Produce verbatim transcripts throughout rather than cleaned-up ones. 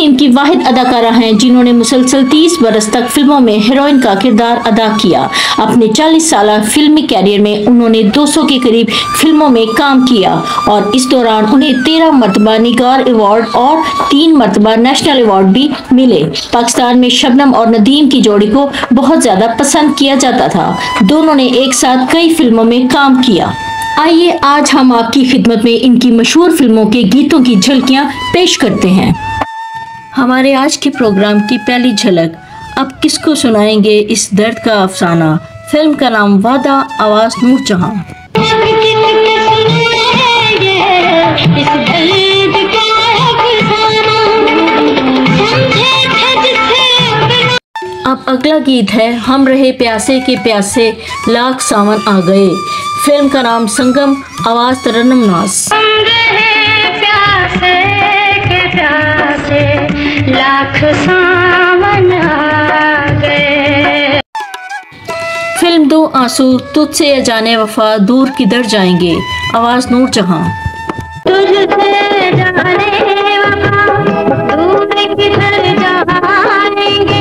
इनकी वाहिद अदाकारा हैं जिन्होंने मुसलसल तीस बरस तक फिल्मों में हीरोइन का किरदार अदा किया। अपने चालीस साल फिल्मी कैरियर में उन्होंने दो सौ के करीब फिल्मों में काम किया और इस दौरान उन्हें तेरह मरतबा निगार अवार्ड और तीन मरतबा नेशनल अवार्ड भी मिले। पाकिस्तान में शबनम और नदीम की जोड़ी को बहुत ज्यादा पसंद किया जाता था। दोनों ने एक साथ कई फिल्मों में काम किया। आइए आज हम आपकी खिदमत में इनकी मशहूर फिल्मों के गीतों की झलकियां पेश करते हैं। हमारे आज के प्रोग्राम की पहली झलक, अब किसको सुनाएंगे इस दर्द का अफसाना। फिल्म का नाम वादा, आवाज नूरजहां। अब अगला गीत है हम रहे प्यासे के प्यासे लाख सावन आ गए। फिल्म का नाम संगम, आवाज तरन्नुम नाज। प्यासे के प्यासे लाख सावन आ गए। फिल्म दो आंसू, तुझसे अजाने वफा दूर किधर जाएंगे, आवाज नूरजहां। तुझसे जाने वफा दूर किधर जाएंगे,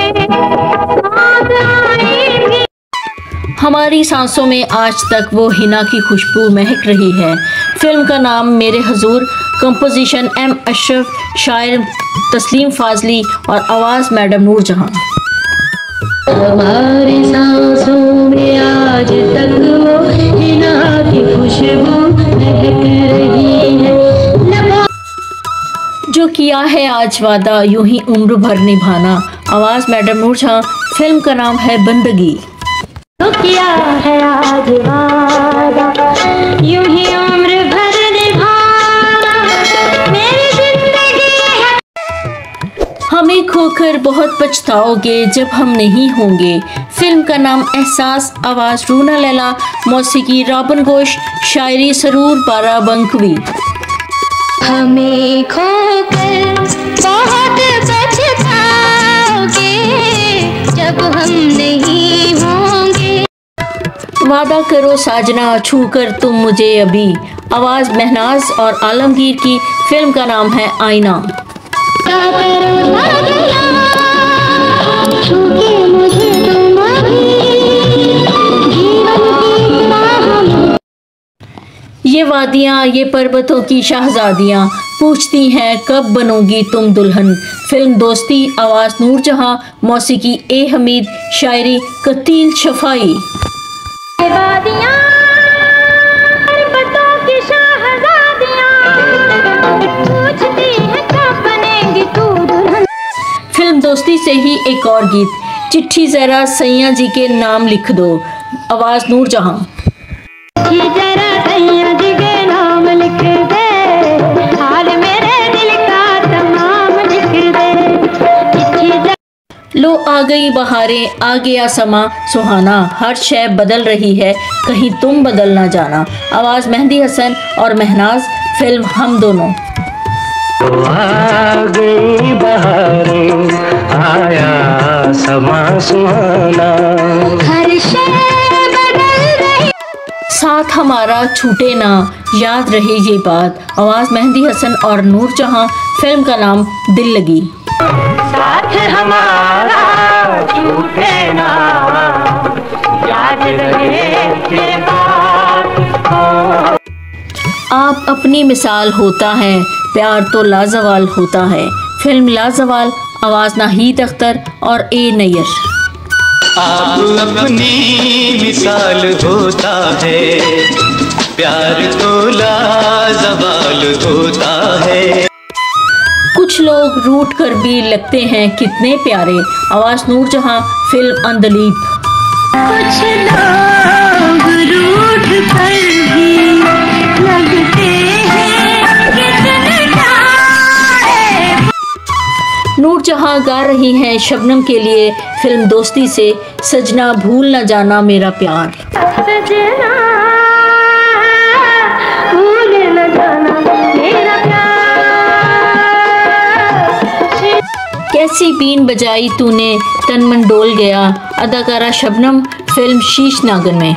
हमारी सांसों में आज तक वो हिना की खुशबू महक रही है। फिल्म का नाम मेरे हुजूर, कंपोजिशन एम अशरफ, शायर तस्लीम फाजली और आवाज़ मैडम नूरजहां। हमारी सांसों में आज तक वो हिना की खुशबू महक रही है। जो किया है आज वादा यूं ही उम्र भर निभाना, आवाज़ मैडम नूरजहां। फिल्म का नाम है बंदगी। तो किया है आज वादा यूं ही उम्र भर निभाना, मेरी जिंदगी है। हमें खोकर बहुत पछताओगे जब हम नहीं होंगे। फिल्म का नाम एहसास, आवाज रूना लैला, मौसीकी रॉबिन घोष, शायरी सरूर बाराबंकवी। हमें खोकर बहुत पछताओगे जब हम नहीं होंगे। वादा करो साजना छू कर तुम मुझे अभी, आवाज महनाज और आलमगीर की। फिल्म का नाम है आईना। ये वादियाँ ये पर्वतों की शहजादियाँ पूछती हैं कब बनोगी तुम दुल्हन। फिल्म दोस्ती, आवाज नूरजहां, मौसीकी ए हमीद, शायरी कतील शफाई। फिल्म दोस्ती से ही एक और गीत, चिट्ठी जरा सैया जी के नाम लिख दो, आवाज नूरजहां। जरा सैया जी के नाम लिख दे, हाल मेरे दिल का तमाम लिख दे। लो आ गई बहारें, आ गया समा सुहाना, हर शय बदल रही है कहीं तुम बदल ना जाना, आवाज मेहंदी हसन और महनाज। फिल्म हम दोनों। आ गई बहारें, आया समा सुहाना, हर शय बदल रही, साथ हमारा छूटे ना, याद रहे ये बात, आवाज मेहंदी हसन और नूरजहां। फिल्म का नाम दिल लगी। साथ हमारा छूटे ना, याद रहे ये बात। आप अपनी मिसाल होता है, प्यार तो लाजवाल होता है। फिल्म लाजवाल, आवाज नाहीद अख्तर और ए नैयर। आप अपनी मिसाल होता है, प्यार तो लाजवाल होता है। कुछ लोग रूठ कर भी लगते हैं कितने प्यारे, आवाज नूरजहां। फिल्म अंदलीब। कुछ लोग रूठ कर भी लगते हैं कितने प्यारे। नूरजहां गा रही हैं शबनम के लिए फिल्म दोस्ती से, सजना भूल न जाना मेरा प्यार। सजना भूल न जाना मेरा प्यार। कैसी बीन बजाई तूने तन मन डोल गया, अदाकारा शबनम। फिल्म शीश नागन में।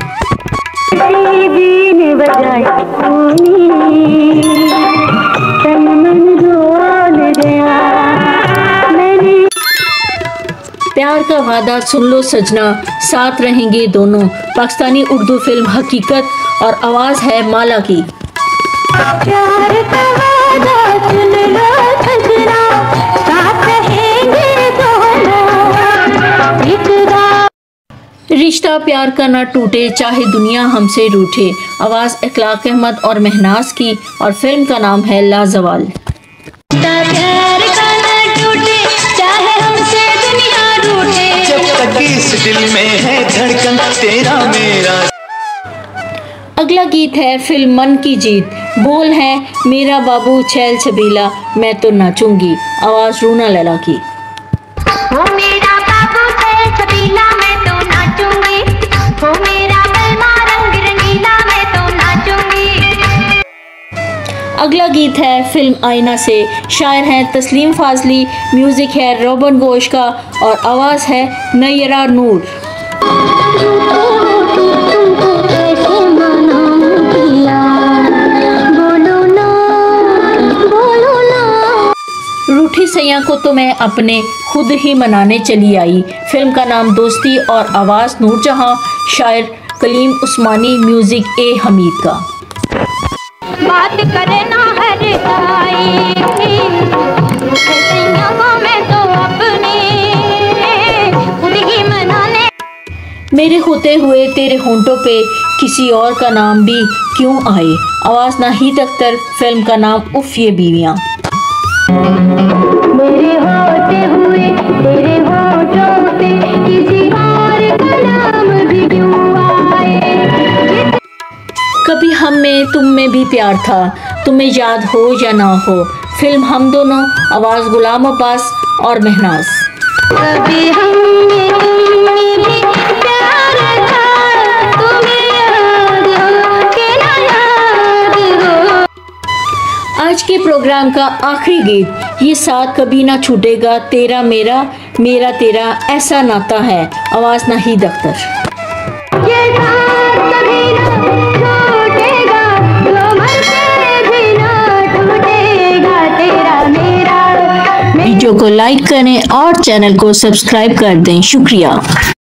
बीन बजाई तूने तन मन डोल गया। प्यार का वादा सुन लो सजना, साथ रहेंगे दोनों। पाकिस्तानी उर्दू फिल्म हकीकत और आवाज है माला की। प्यार का वादा सुन लो सजना, साथ रहेंगे दोनों। रिश्ता प्यार का ना टूटे, चाहे दुनिया हमसे रूठे। आवाज इखलाक अहमद और महनाज की और फिल्म का नाम है लाजवाल। प्यार का ना टूटे, चाहे हमसे दुनिया रूठे। जब तक इस दिल में है धड़कन तेरा मेरा। अगला गीत है फिल्म मन की जीत। बोल है मेरा बाबू छैल छबीला, मैं तो नाचूंगी। आवाज रूना लैला की। हो मेरा बाबू छैल छबीला, मैं तो नाचूंगी। हो मेरा बलमा रंग रंगीला, मैं तो नाचूंगी। अगला गीत है फिल्म आईना से। शायर हैं तस्लीम फाजली, म्यूजिक है रोबन गोश का और आवाज है नयरा नूर। रूठी सैया को तो मैं अपने खुद ही मनाने चली आई। फिल्म का नाम दोस्ती और आवाज नूरजहां, शायर कलीम उस्मानी, म्यूजिक ए हमीद का। बात करे ना हर गाई, सैया को मैं तो अपने खुद ही मनाने। मेरे होते हुए तेरे होंठों पे किसी और का नाम भी क्यों आए। आवाज नाहिद अख्तर, फिल्म का नाम उफ ये बीवियां। मेरे होते हुए तेरे होठों पे किसी और का नाम भी क्यों आए। कभी हम में तुम में भी प्यार था, तुम्हें याद हो या ना हो। फिल्म हम दोनों, आवाज गुलाम अब्बास और महनाज। कभी हम में तुम में भी प्यार था, तुम्हें याद हो कि ना याद हो। आज के प्रोग्राम का आखिरी गीत, ये साथ कभी ना छूटेगा, तेरा मेरा मेरा तेरा ऐसा नाता है। आवाज नाहिद अख्तर। ये साथ कभी ना छूटेगा, जो मर के भी ना टूटेगा, तेरा मेरा। वीडियो को लाइक करें और चैनल को सब्सक्राइब कर दें। शुक्रिया।